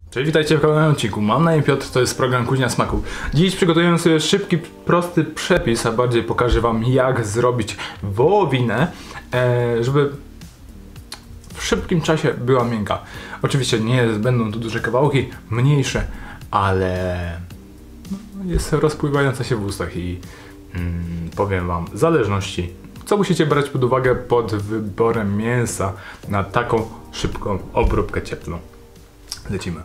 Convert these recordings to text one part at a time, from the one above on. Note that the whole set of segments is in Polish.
Cześć, witajcie w kolejnym odcinku. Mam na imię Piotr, to jest program Kuźnia Smaku. Dziś przygotuję sobie szybki, prosty przepis, a bardziej pokażę wam, jak zrobić wołowinę, żeby w szybkim czasie była miękka. Oczywiście nie będą to duże kawałki, mniejsze, ale jest rozpływająca się w ustach i powiem wam, w zależności, co musicie brać pod uwagę pod wyborem mięsa na taką szybką obróbkę cieplną. Lecimy.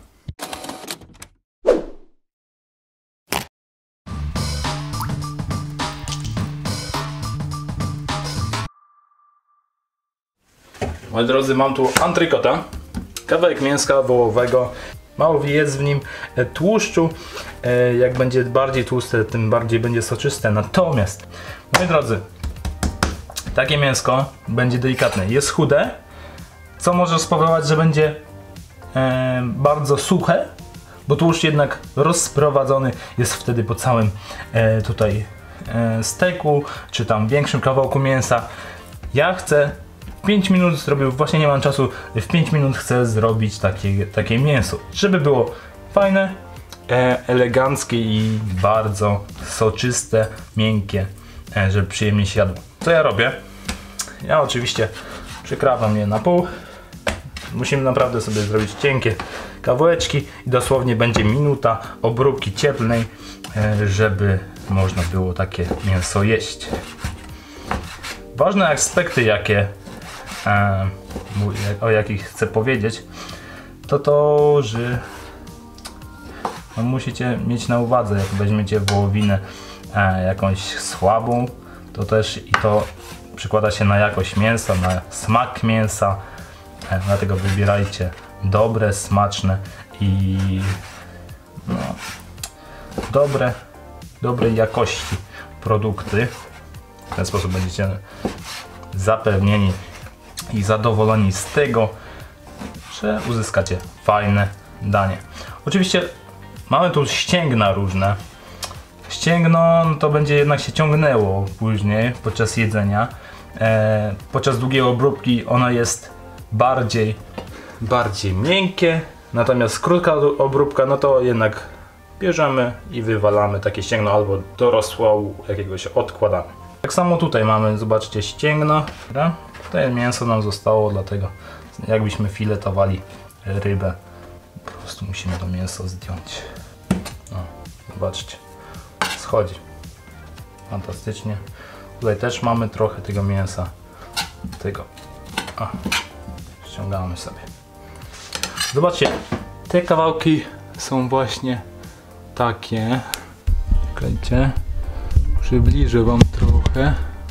Moi drodzy, mam tu antrykota, kawałek mięska wołowego. Mało jest w nim tłuszczu. Jak będzie bardziej tłuste, tym bardziej będzie soczyste. Natomiast, moi drodzy, takie mięsko będzie delikatne. Jest chude, co może spowodować, że będzie bardzo suche, bo tłuszcz jednak rozprowadzony jest wtedy po całym tutaj steku, czy tam większym kawałku mięsa. Ja chcę 5 minut zrobił, właśnie nie mam czasu, w 5 minut chcę zrobić takie mięso, żeby było fajne, eleganckie i bardzo soczyste, miękkie, żeby przyjemnie się jadło. Co ja robię? Ja oczywiście przekrawam je na pół. Musimy naprawdę sobie zrobić cienkie kawałeczki i dosłownie będzie minuta obróbki cieplnej, żeby można było takie mięso jeść. Ważne aspekty, o jakich chcę powiedzieć, to że musicie mieć na uwadze, jak weźmiecie wołowinę jakąś słabą, to też i to przekłada się na jakość mięsa, na smak mięsa, dlatego wybierajcie dobre, smaczne i dobrej jakości produkty. W ten sposób będziecie zapewnieni i zadowoleni z tego, że uzyskacie fajne danie. Oczywiście mamy tu ścięgna różne. Ścięgno to będzie jednak się ciągnęło później podczas jedzenia. Podczas długiej obróbki ono jest bardziej miękkie, natomiast krótka obróbka, no to jednak bierzemy i wywalamy takie ścięgno albo do rozsłału jakiegoś odkładamy. Tak samo tutaj mamy, zobaczcie, ścięgno. Tutaj mięso nam zostało, dlatego jakbyśmy filetowali rybę, po prostu musimy to mięso zdjąć. No, zobaczcie, schodzi fantastycznie. Tutaj też mamy trochę tego mięsa, ściągamy sobie. Zobaczcie, te kawałki są właśnie takie. Czekajcie, przybliżę wam trochę.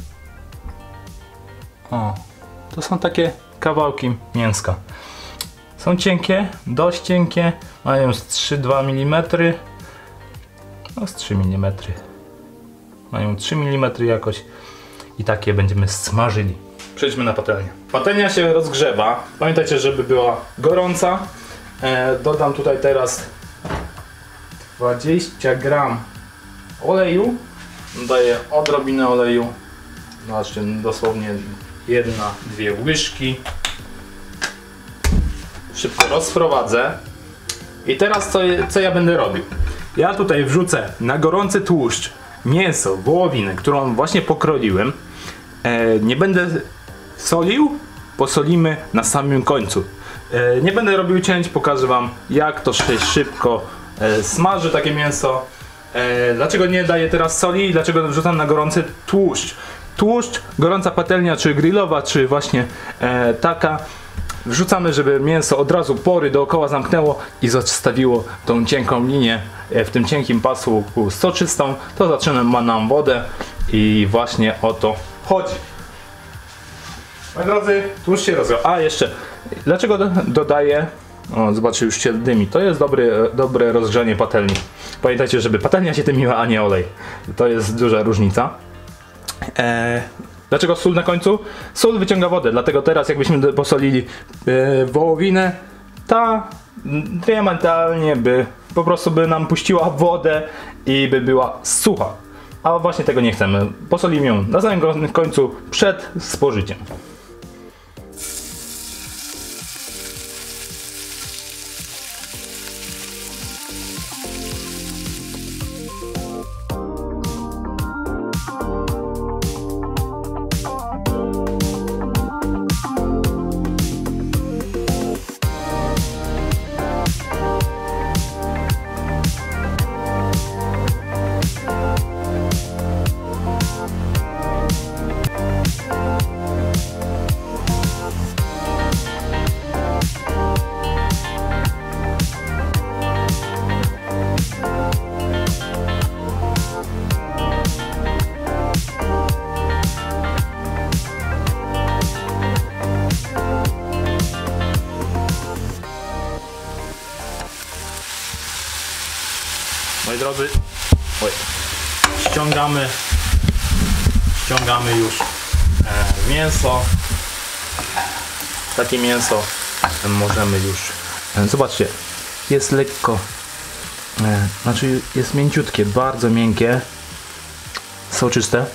O, to są takie kawałki mięska. Są cienkie, dość cienkie, mają z 3-2 mm. No z 3 mm. Mają 3 mm jakoś i takie będziemy smażyli. Przejdźmy na patelnię. Patelnia się rozgrzewa. Pamiętajcie, żeby była gorąca. Dodam tutaj teraz 20 gram oleju. Daję odrobinę oleju. Znaczy dosłownie 1-2 łyżki. Szybko rozprowadzę. I teraz co ja będę robił? Ja tutaj wrzucę na gorący tłuszcz mięso, wołowinę, którą właśnie pokroiłem. Nie będę solił, posolimy na samym końcu. Nie będę robił cięć, pokażę wam, jak to się szybko smaży takie mięso. Dlaczego nie daję teraz soli i dlaczego wrzucam na gorący tłuszcz? Tłuszcz, gorąca patelnia, czy grillowa, czy właśnie taka. Wrzucamy, żeby mięso od razu pory dookoła zamknęło i zostawiło tą cienką linię w tym cienkim pasku soczystą. To zaczyna nam wodę i właśnie o to chodzi. Moi drodzy, tłuszcz się rozgrzał. A jeszcze, dlaczego dodaję? O, zobaczcie, już się dymi. To jest dobre rozgrzanie patelni. Pamiętajcie, żeby patelnia się dymiła, a nie olej. To jest duża różnica. Dlaczego sól na końcu? Sól wyciąga wodę, dlatego teraz jakbyśmy posolili wołowinę, ta diametralnie po prostu by nam puściła wodę i by była sucha. A właśnie tego nie chcemy. Posolimy ją na samym końcu przed spożyciem. Moi drodzy, ściągamy już mięso. Takie mięso możemy już, zobaczcie, jest lekko, znaczy jest mięciutkie, bardzo miękkie, soczyste.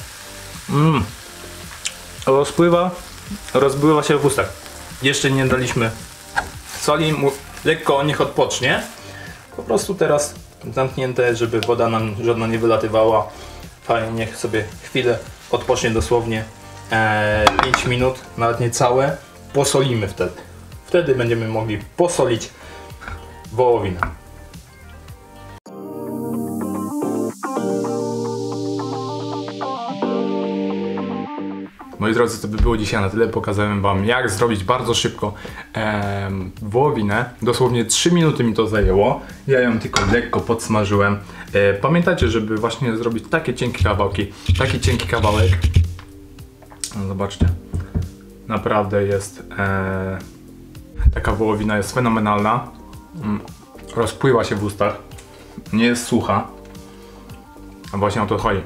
Rozpływa się w ustach. Jeszcze nie daliśmy soli, lekko niech odpocznie. Po prostu teraz zamknięte, żeby woda nam żadna nie wylatywała. Fajnie, niech sobie chwilę odpocznie, dosłownie 5 minut, nawet nie całe. Posolimy wtedy. Wtedy będziemy mogli posolić wołowinę. Moi drodzy, to by było dzisiaj na tyle. Pokazałem wam, jak zrobić bardzo szybko wołowinę. Dosłownie 3 minuty mi to zajęło. Ja ją tylko lekko podsmażyłem. Pamiętajcie, żeby właśnie zrobić takie cienkie kawałki. Taki cienki kawałek. No, zobaczcie. Naprawdę jest... taka wołowina jest fenomenalna. Rozpływa się w ustach. Nie jest sucha. A właśnie o to chodzi.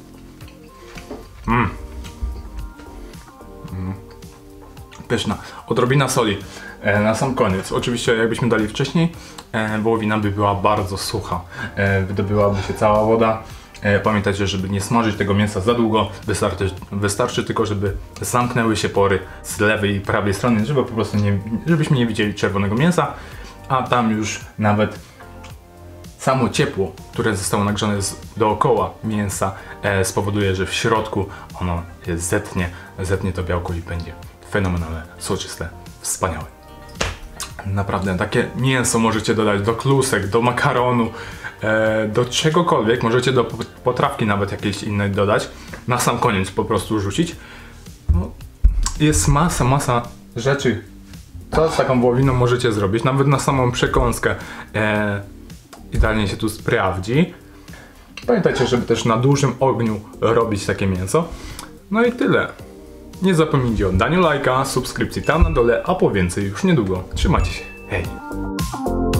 Pyszna. Odrobina soli na sam koniec. Oczywiście jakbyśmy dali wcześniej, wołowina by była bardzo sucha. Wydobyłaby się cała woda. Pamiętajcie, żeby nie smażyć tego mięsa za długo. Wystarczy tylko, żeby zamknęły się pory z lewej i prawej strony, żeby po prostu żebyśmy nie widzieli czerwonego mięsa. A tam już nawet samo ciepło, które zostało nagrzane dookoła mięsa, spowoduje, że w środku ono zetnie to białko i będzie fenomenalne, soczyste, wspaniałe. Naprawdę, takie mięso możecie dodać do klusek, do makaronu, do czegokolwiek. Możecie do potrawki nawet jakiejś innej dodać. Na sam koniec po prostu rzucić. No, jest masa rzeczy, co z taką wołowiną możecie zrobić. Nawet na samą przekąskę idealnie się tu sprawdzi. Pamiętajcie, żeby też na dużym ogniu robić takie mięso. No i tyle. Nie zapomnijcie o daniu lajka, subskrypcji tam na dole, a po więcej już niedługo. Trzymajcie się. Hej!